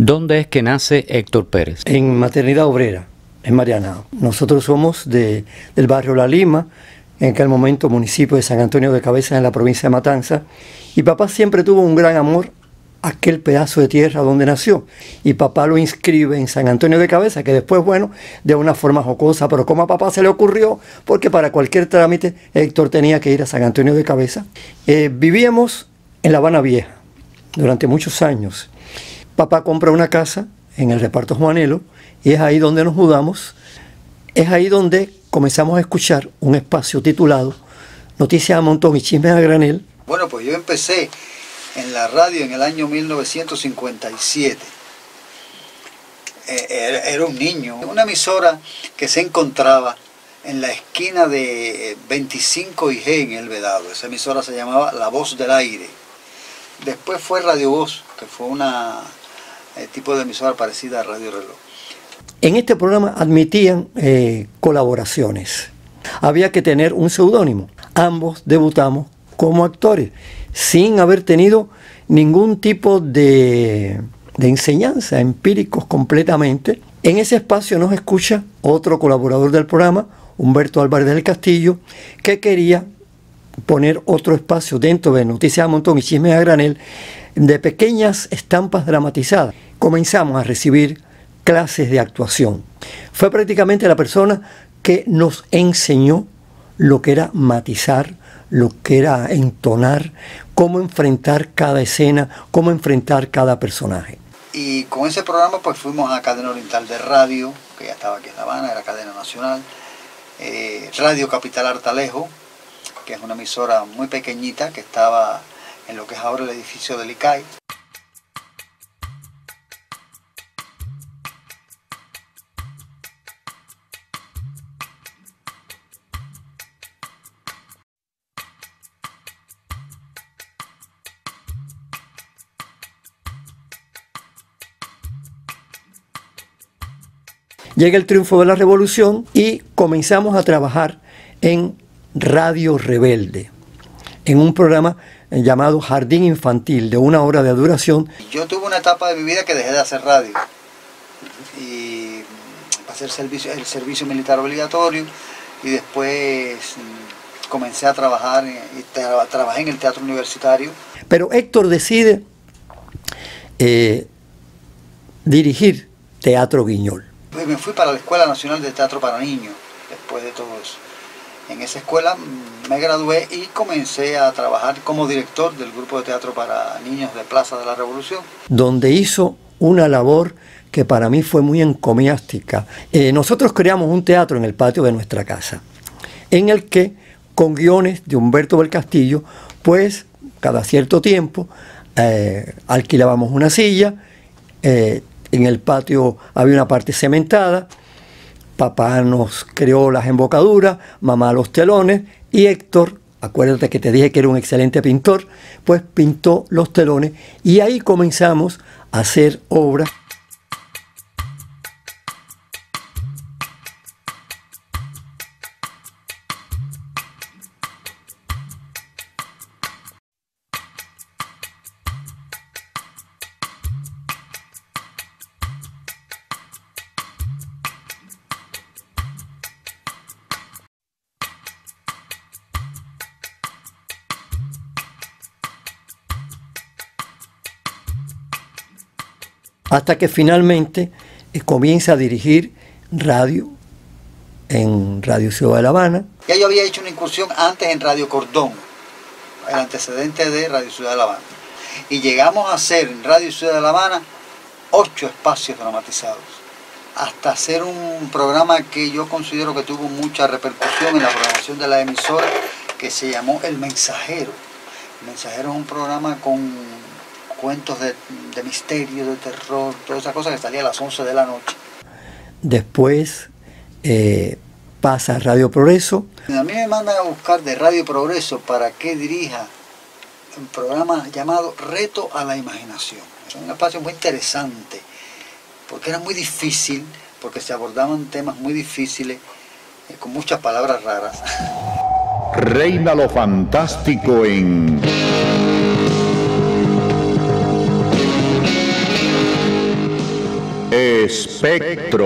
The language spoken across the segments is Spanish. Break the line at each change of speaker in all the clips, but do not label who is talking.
¿Dónde es que nace Héctor Pérez?
En Maternidad Obrera, en Marianao. Nosotros somos del barrio La Lima, en aquel momento municipio de San Antonio de Cabezas, en la provincia de Matanzas. Y papá siempre tuvo un gran amor a aquel pedazo de tierra donde nació. Y papá lo inscribe en San Antonio de Cabezas, que después, bueno, de una forma jocosa, pero como a papá se le ocurrió, porque para cualquier trámite Héctor tenía que ir a San Antonio de Cabezas. Vivíamos en La Habana Vieja durante muchos años. Papá compra una casa en el reparto Juanelo y es ahí donde nos mudamos. Es ahí donde comenzamos a escuchar un espacio titulado Noticias a Montón y Chismes a Granel.
Bueno, pues yo empecé en la radio en el año 1957. Era un niño. Una emisora que se encontraba en la esquina de 25 y G en El Vedado. Esa emisora se llamaba La Voz del Aire. Después fue Radio Voz, que fue una tipo de emisora parecida a Radio Reloj.
En este programa admitían colaboraciones. Había que tener un seudónimo. Ambos debutamos como actores, sin haber tenido ningún tipo de enseñanza, empíricos completamente. En ese espacio nos escucha otro colaborador del programa, Humberto Álvarez del Castillo, que quería poner otro espacio dentro de Noticias a Montón y Chismes a Granel de pequeñas estampas dramatizadas. Comenzamos a recibir clases de actuación. Fue prácticamente la persona que nos enseñó lo que era matizar, lo que era entonar, cómo enfrentar cada escena, cómo enfrentar cada personaje.
Y con ese programa pues fuimos a Cadena Oriental de Radio, que ya estaba aquí en La Habana, era cadena nacional, Radio Capital Artalejo, que es una emisora muy pequeñita que estaba en lo que es ahora el edificio del ICAI.
Llega el triunfo de la revolución y comenzamos a trabajar en Radio Rebelde, en un programa llamado Jardín Infantil, de 1 hora de duración.
Yo tuve una etapa de mi vida que dejé de hacer radio y pasé el servicio militar obligatorio y después comencé a trabajar y trabajé en el teatro universitario.
Pero Héctor decide dirigir Teatro Guiñol.
Me fui para la Escuela Nacional de Teatro para Niños después de todo eso. En esa escuela me gradué y comencé a trabajar como director del grupo de teatro para niños de Plaza de la Revolución.
Donde hizo una labor que para mí fue muy encomiástica. Nosotros creamos un teatro en el patio de nuestra casa, en el que, con guiones de Humberto del Castillo, pues cada cierto tiempo alquilábamos una silla, en el patio había una parte cementada, papá nos creó las embocaduras, mamá los telones y Héctor, acuérdate que te dije que era un excelente pintor, pues pintó los telones y ahí comenzamos a hacer obras. Hasta que finalmente comienza a dirigir radio en Radio Ciudad de La Habana.
Ya yo había hecho una incursión antes en Radio Cordón, el antecedente de Radio Ciudad de La Habana. Y llegamos a hacer en Radio Ciudad de La Habana 8 espacios dramatizados, hasta hacer un programa que yo considero que tuvo mucha repercusión en la programación de la emisora, que se llamó El Mensajero. El Mensajero es un programa con cuentos de misterio, de terror, todas esas cosas que salía a las 11 de la noche.
Después pasa a Radio Progreso.
A mí me mandan a buscar de Radio Progreso para que dirija un programa llamado Reto a la Imaginación. Es un espacio muy interesante, porque era muy difícil, porque se abordaban temas muy difíciles, con muchas palabras raras.
Reina lo fantástico en Espectro.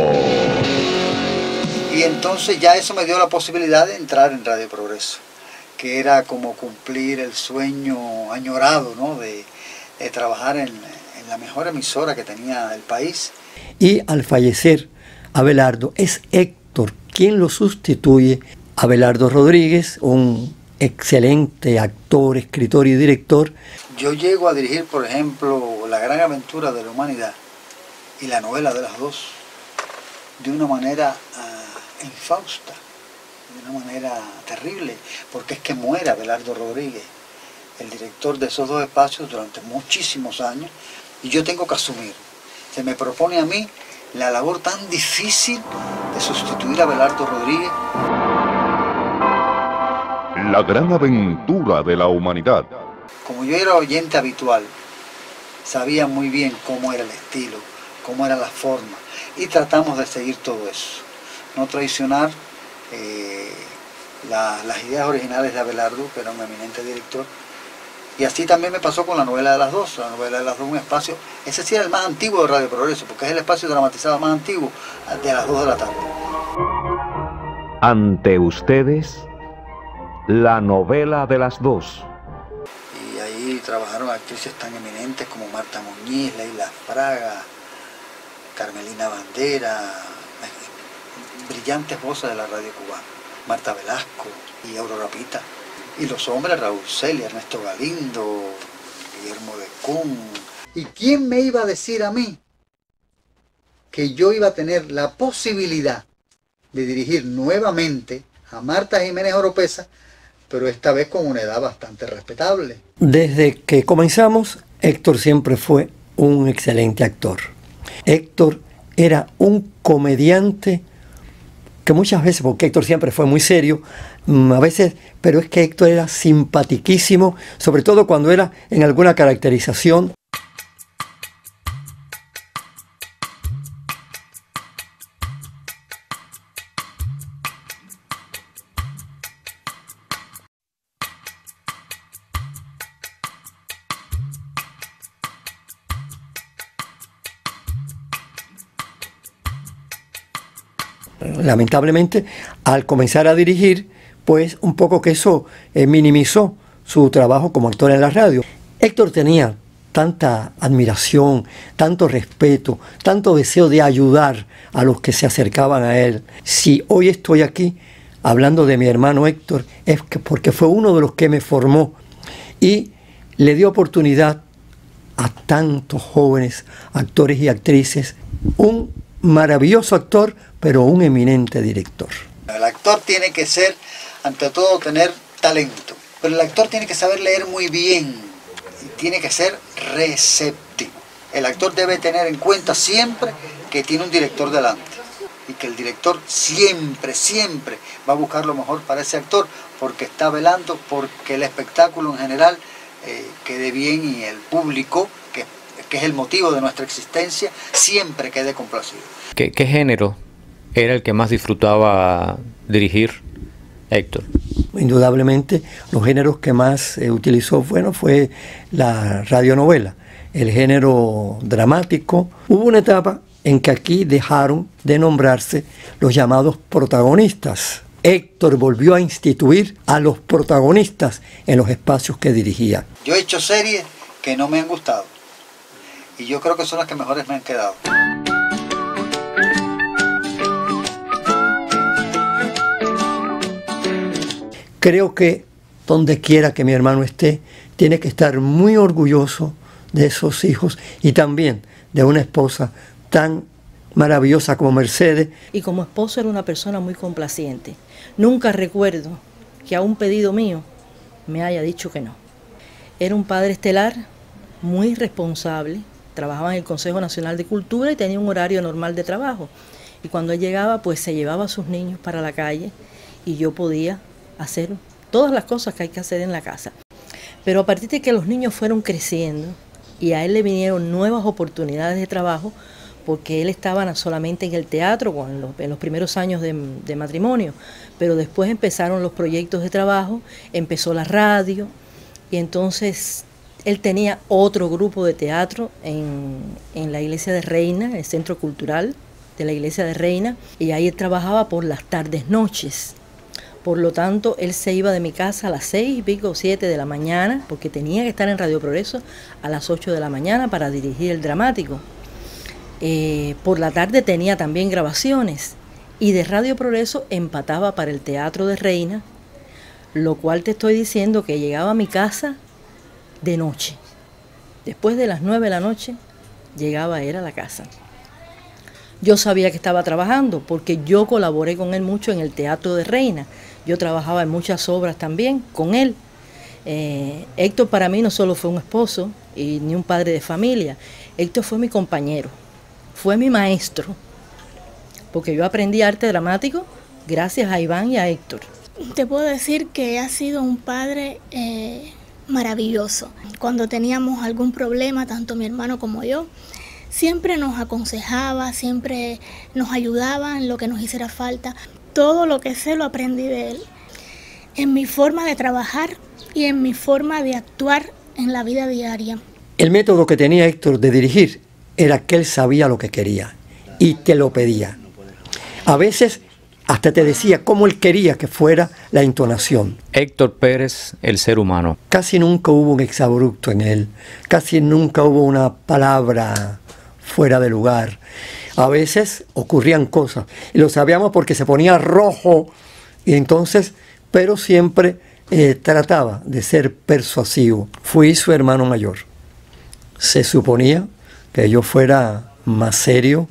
Y entonces ya eso me dio la posibilidad de entrar en Radio Progreso, que era como cumplir el sueño añorado, ¿no? de trabajar en la mejor emisora que tenía el país.
Y al fallecer Abelardo, es Héctor quien lo sustituye. Abelardo Rodríguez, un excelente actor, escritor y director.
Yo llego a dirigir, por ejemplo, La Gran Aventura de la Humanidad y La Novela de las Dos de una manera infausta, de una manera terrible, porque es que muere Abelardo Rodríguez, el director de esos dos espacios durante muchísimos años, y yo tengo que asumir. Se me propone a mí la labor tan difícil de sustituir a Abelardo Rodríguez.
La Gran Aventura de la Humanidad.
Como yo era oyente habitual, sabía muy bien cómo era el estilo, cómo era la forma, y tratamos de seguir todo eso. No traicionar las ideas originales de Abelardo, que era un eminente director. Y así también me pasó con La Novela de las Dos. La Novela de las Dos, un espacio, ese sí era el más antiguo de Radio Progreso, porque es el espacio dramatizado más antiguo, de las 2 de la tarde.
Ante ustedes, La Novela de las Dos.
Y ahí trabajaron actrices tan eminentes como Marta Muñiz, Leila Fraga, Carmelina Bandera, brillantes voces de la radio cubana, Marta Velasco y Aurora Pita. Y los hombres, Raúl Celia, Ernesto Galindo, Guillermo de Cún. ¿Y quién me iba a decir a mí que yo iba a tener la posibilidad de dirigir nuevamente a Marta Jiménez Oropesa, pero esta vez con una edad bastante respetable?
Desde que comenzamos, Héctor siempre fue un excelente actor. Héctor era un comediante que muchas veces, porque Héctor siempre fue muy serio, a veces, pero es que Héctor era simpatiquísimo, sobre todo cuando era en alguna caracterización. Lamentablemente, al comenzar a dirigir, pues un poco que eso minimizó su trabajo como actor en la radio. Héctor tenía tanta admiración, tanto respeto, tanto deseo de ayudar a los que se acercaban a él. Si hoy estoy aquí hablando de mi hermano Héctor, es porque fue uno de los que me formó y le dio oportunidad a tantos jóvenes actores y actrices. Un maravilloso actor, pero un eminente director.
El actor tiene que ser, ante todo, tener talento, pero el actor tiene que saber leer muy bien y tiene que ser receptivo. El actor debe tener en cuenta siempre que tiene un director delante y que el director siempre va a buscar lo mejor para ese actor, porque está velando porque el espectáculo en general quede bien y el público, que es el motivo de nuestra existencia, siempre quede complacido.
¿Qué género era el que más disfrutaba dirigir Héctor?
Indudablemente, los géneros que más utilizó fue la radionovela, el género dramático. Hubo una etapa en que aquí dejaron de nombrarse los llamados protagonistas. Héctor volvió a instituir a los protagonistas en los espacios que dirigía.
Yo he hecho series que no me han gustado y yo creo que son las que mejores me han quedado.
Creo que donde quiera que mi hermano esté, tiene que estar muy orgulloso de esos hijos y también de una esposa tan maravillosa como Mercedes.
Y como esposo era una persona muy complaciente. Nunca recuerdo que a un pedido mío me haya dicho que no. Era un padre estelar, muy responsable, trabajaba en el Consejo Nacional de Cultura y tenía un horario normal de trabajo. Y cuando él llegaba, pues se llevaba a sus niños para la calle y yo podía hacer todas las cosas que hay que hacer en la casa. Pero a partir de que los niños fueron creciendo y a él le vinieron nuevas oportunidades de trabajo, porque él estaba no solamente en el teatro en los primeros años de matrimonio, pero después empezaron los proyectos de trabajo, empezó la radio y entonces Él tenía otro grupo de teatro en la iglesia de Reina, el centro cultural de la iglesia de Reina, y ahí él trabajaba por las tardes, noches. Por lo tanto, él se iba de mi casa a las 6 y pico, 7 de la mañana, porque tenía que estar en Radio Progreso a las 8 de la mañana para dirigir el dramático. Por la tarde tenía también grabaciones, y de Radio Progreso empataba para el Teatro de Reina, lo cual te estoy diciendo que llegaba a mi casa de noche. Después de las 9 de la noche, llegaba él a la casa. Yo sabía que estaba trabajando porque yo colaboré con él mucho en el Teatro de Reina. Yo trabajaba en muchas obras también con él. Héctor para mí no solo fue un esposo ni un padre de familia. Héctor fue mi compañero, fue mi maestro, porque yo aprendí arte dramático gracias a Iván y a Héctor.
Te puedo decir que ha sido un padre maravilloso. Cuando teníamos algún problema, tanto mi hermano como yo, siempre nos aconsejaba, siempre nos ayudaba en lo que nos hiciera falta. Todo lo que sé lo aprendí de él, en mi forma de trabajar y en mi forma de actuar en la vida diaria.
El método que tenía Héctor de dirigir era que él sabía lo que quería y te lo pedía. A veces hasta te decía cómo él quería que fuera la entonación.
Héctor Pérez, el ser humano.
Casi nunca hubo un exabrupto en él, casi nunca hubo una palabra fuera de lugar. A veces ocurrían cosas, y lo sabíamos porque se ponía rojo, y entonces, pero siempre trataba de ser persuasivo. Fui su hermano mayor. Se suponía que yo fuera más serio,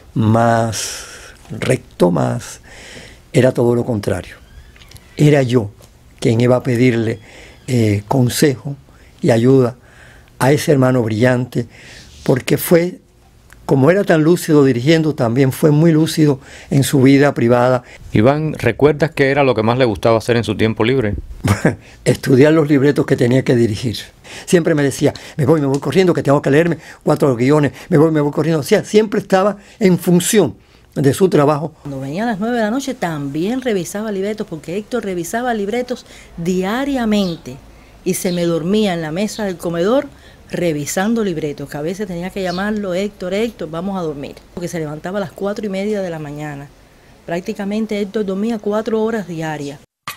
más recto, más... Era todo lo contrario. Era yo quien iba a pedirle consejo y ayuda a ese hermano brillante, porque fue, como era tan lúcido dirigiendo, también fue muy lúcido en su vida privada.
Iván, ¿recuerdas qué era lo que más le gustaba hacer en su tiempo libre?
Estudiar los libretos que tenía que dirigir. Siempre me decía, me voy corriendo, que tengo que leerme 4 guiones, me voy corriendo. O sea, siempre estaba en función de su trabajo.
Cuando venía a las 9 de la noche también revisaba libretos, porque Héctor revisaba libretos diariamente y se me dormía en la mesa del comedor revisando libretos, que a veces tenía que llamarlo, Héctor, vamos a dormir, porque se levantaba a las 4:30 de la mañana. Prácticamente Héctor dormía 4 horas diarias.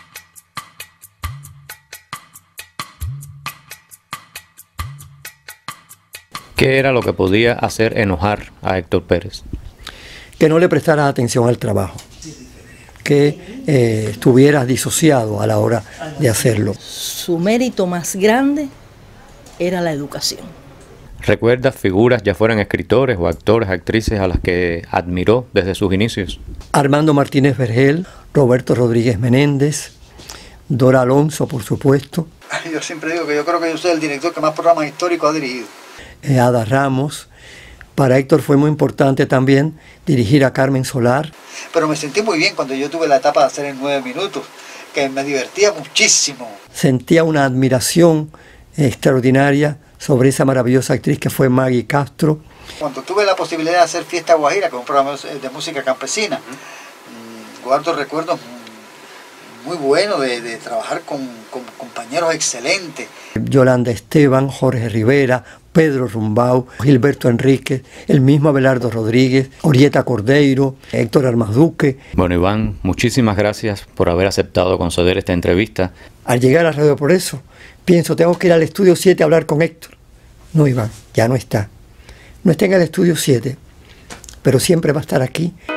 ¿Qué era lo que podía hacer enojar a Héctor Pérez?
Que no le prestaras atención al trabajo, que estuvieras disociado a la hora de hacerlo.
Su mérito más grande era la educación.
¿Recuerdas figuras, ya fueran escritores o actores, actrices, a las que admiró desde sus inicios?
Armando Martínez Vergel, Roberto Rodríguez Menéndez, Dora Alonso, por supuesto.
Yo siempre digo que yo creo que yo soy el director que más programas históricos ha dirigido.
Ada Ramos. Para Héctor fue muy importante también dirigir a Carmen Solar.
Pero me sentí muy bien cuando yo tuve la etapa de hacer en 9 minutos, que me divertía muchísimo.
Sentía una admiración extraordinaria sobre esa maravillosa actriz que fue Maggie Castro.
Cuando tuve la posibilidad de hacer Fiesta Guajira, que es un programa de música campesina, guardo recuerdos muy buenos de trabajar con compañeros excelentes.
Yolanda Esteban, Jorge Rivera, Pedro Rumbau, Gilberto Enríquez, el mismo Abelardo Rodríguez, Orieta Cordeiro, Héctor Armas Duque.
Bueno, Iván, muchísimas gracias por haber aceptado conceder esta entrevista.
Al llegar a Radio Progreso, pienso, tengo que ir al estudio 7 a hablar con Héctor. No, Iván, ya no está. No está en el estudio 7, pero siempre va a estar aquí.